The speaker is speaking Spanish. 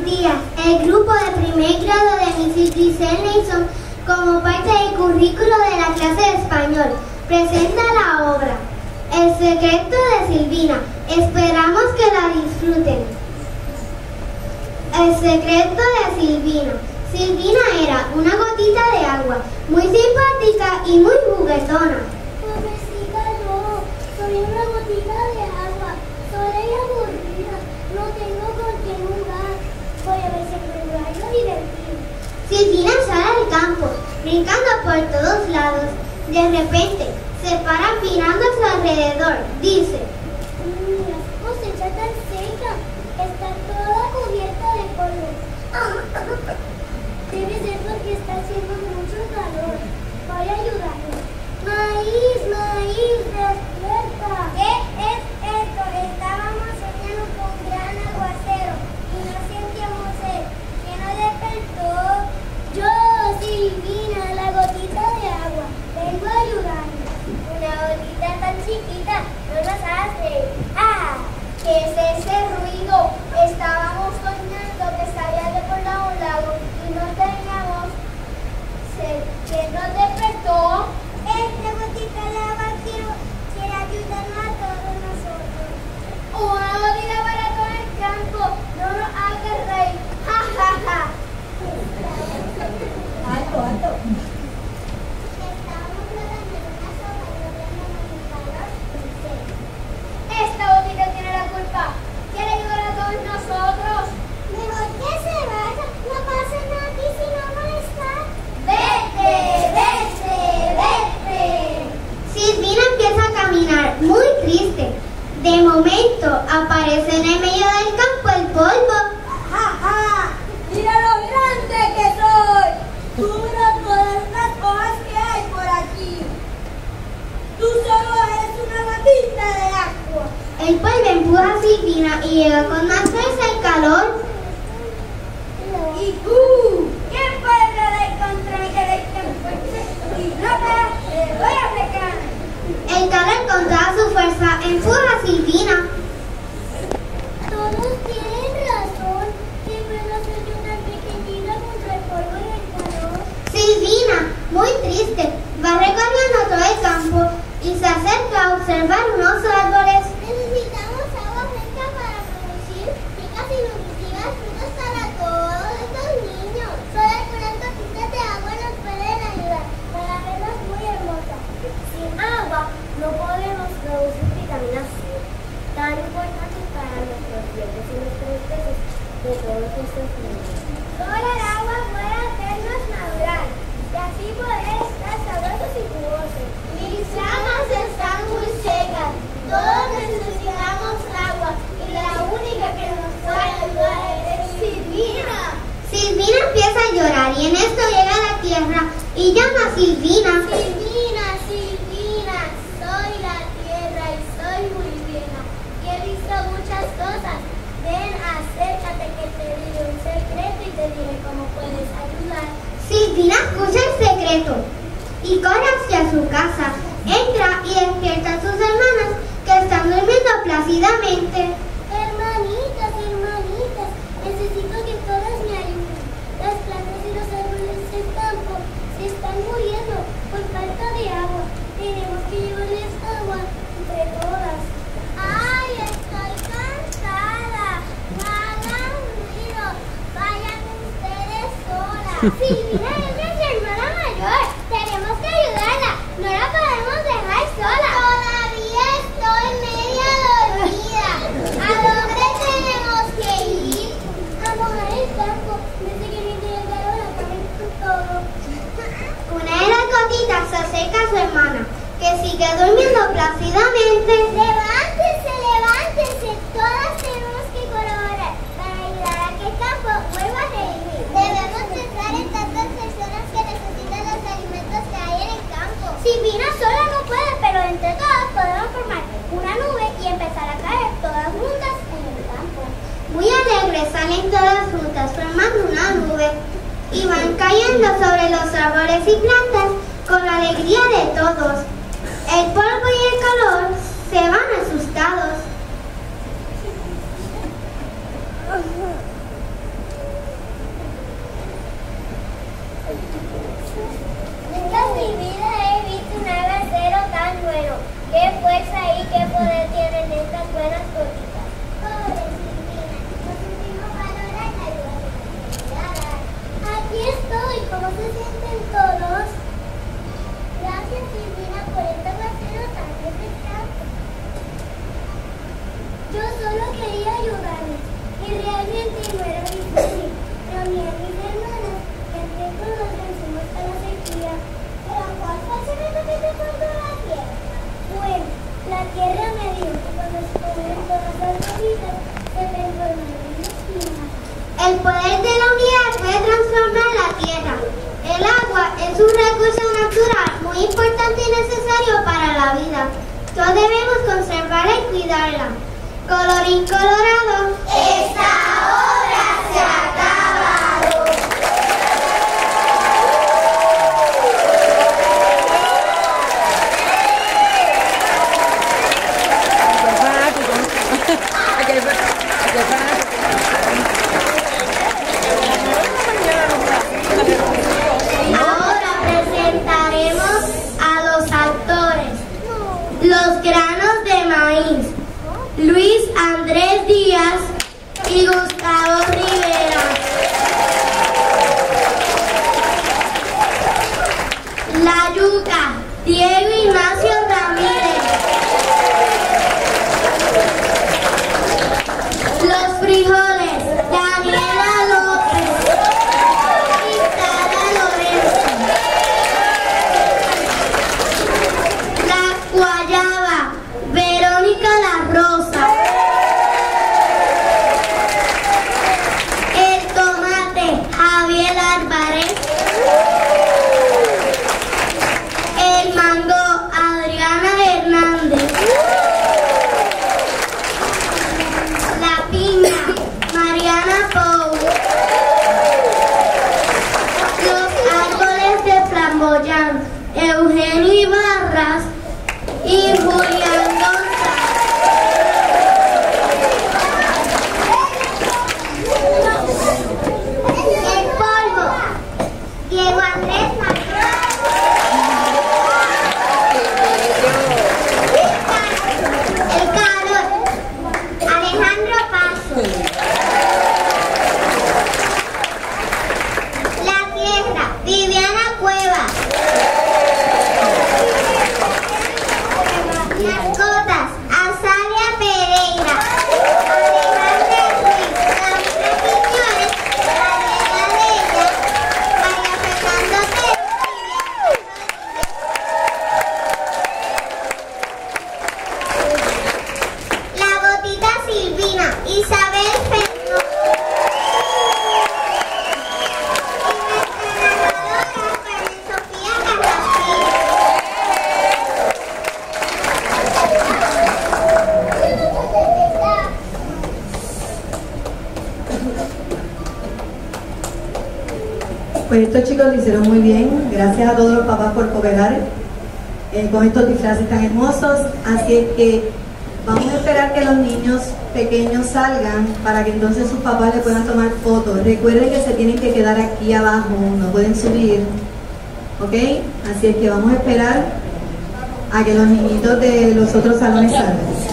Buenos días. El grupo de primer grado de Mrs. Giselle Nelson, como parte del currículo de la clase de español, presenta la obra El secreto de Silvina. Esperamos que la disfruten. El secreto de Silvina. Silvina era una gotita de agua, muy simpática y muy juguetona. Pobrecita no, soy una gotita de agua, sola y aburrida, no tengo con qué jugar. Voy a ver si encuentro algo divertido. Silvina sale al campo, brincando por todos lados. De repente, se para mirando a su alrededor. Dice: La cosecha tan seca, está toda cubierta de polvo. Debe ser porque está haciendo mucho calor. Voy a ayudarme. Maíz, maíz, despierta. ¿Qué es esto? Estábamos soñando con un gran aguacero y no sentíamos sed. ¿Quién nos despertó? Yo, Silvina, la gotita de agua. Vengo a ayudarme. Una gotita tan chiquita, no nos hace. ¡Ah! ¿Qué es ese ruido? Estábamos soñando que se había desbordado un lago y no teníamos sed. ¿Quién nos despertó? Esta gotita de agua quiere ayudarnos a todos nosotros. Una gotita para todo el campo. No nos hagas reír. ¡Ja, ja, ja! Alto. Estábamos flotando en una sopa y no teníamos ni calor ni sed. Esta gotita tiene la culpa. Quiere ayudar a todos nosotros. Mejor que se vaya. No pasa nada aquí si no molestar. ¡Vete, vete, vete! Silvina empieza a caminar muy triste. De momento aparece en el medio del campo el polvo. ¡Ja, ja! ¡Mira lo grande que soy! ¡Cubro todas las hojas que hay por aquí! ¡Tú solo eres una gotita de agua! El polvo empuja a Silvina y llega con más fuerza el calor. ¡Y tú! ¿Quién puede pelear contra mi carácter fuerte? ¡Y loca! ¡Te voy a pegar! El calor con toda su fuerza empuja a Silvina. Todos tienen razón. ¿Qué puedo hacer yo tan pequeñita contra el polvo y el calor? Silvina, muy triste, va recorriendo todo el campo y se acerca a observar unos árboles. Necesitamos agua fresca para producir ricas y nutritivas frutas para todos estos niños. Solo algunas gotitas de agua nos pueden ayudar para verlas muy hermosas. Sin agua no podemos producir vitamina C, tan importante para nuestros dientes y nuestros peces de todos estos niños. Solo el agua puede hacernos madurar y así poder estar sabrosos y jugosos. Mis ramas están muy secas. Todos necesitamos agua y la única que nos puede ayudar es Silvina. Silvina empieza a llorar y en esto llega a la tierra y llama a Silvina. Silvina, Silvina, soy la tierra y soy muy vieja y he visto muchas cosas. Ven, acércate que te diré un secreto y te diré cómo puedes ayudar. Silvina escucha el secreto y corre hacia su casa. Entra y despierta a sus hermanas que están durmiendo plácidamente. Hermanitas, hermanitas, necesito que todas me ayuden. Las plantas y los árboles del campo se están muriendo por falta de agua. Tenemos que llevarles agua entre todas. ¡Ay, estoy cansada! No hagan ruido. Vayan ustedes solas. Silvina es nuestra hermana mayor. Tenemos que ayudarla. No la podemos dejar sola. Todavía estoy media dormida. ¿A dónde tenemos que ir? A mojar el campo. Desde que me llegaron a comer todo. Una de las gotitas se acerca a su hermana, que sigue durmiendo plácidamente. Levántense, levántense. Todas tenemos que colaborar para ayudar a que el campo vuelva a revivir. Debemos pensar en tantas personas que necesitan los alimentos que hay en el campo. Silvina sola no puede, pero entre todas podemos formar una nube y empezar a caer todas juntas en el campo. Muy alegres salen todas juntas formando una nube y van cayendo sobre los árboles y plantas con la alegría de todos. El polvo y el calor se van asustados. importante y necesario para la vida. Todos debemos conservarla y cuidarla. Colorín colorado, esta obra se ha acabado. Ahora presentaremos a los actores. Los granos de maíz, Luis Andrés Díaz y Gustavo Rivera. La yuca, Diego Ignacio Ramírez. Los frijoles, Daniela López y Sara Lorenzo. La guayaba, Verónica La Rosa. El tomate, Javier Álvarez. El mango, Adriana Hernández. La piña, Mariana Pou. Los árboles de flamboyán, Eugenio Ibarras y Julián González. El polvo, Diego Andrés Macron. El calor, Alejandro Paso. La tierra, Viviana Cuevas. Las gotas, Azalia Pereira. Alejandra Ruiz, Laura Quiñones, Daniela Leña, María Fernando Tejeda. La gotita Silvina, Isabel Fernández. Y nuestra narradora, María Sofía Carrasquillo. Pues estos chicos lo hicieron muy bien. Gracias a todos los papás por cooperar con estos disfraces tan hermosos. Así es que vamos a esperar que los niños pequeños salgan para que entonces sus papás le puedan tomar fotos. Recuerden que se tienen que quedar aquí abajo, no pueden subir, ¿ok? Así es que vamos a esperar a que los niñitos de los otros salones salgan.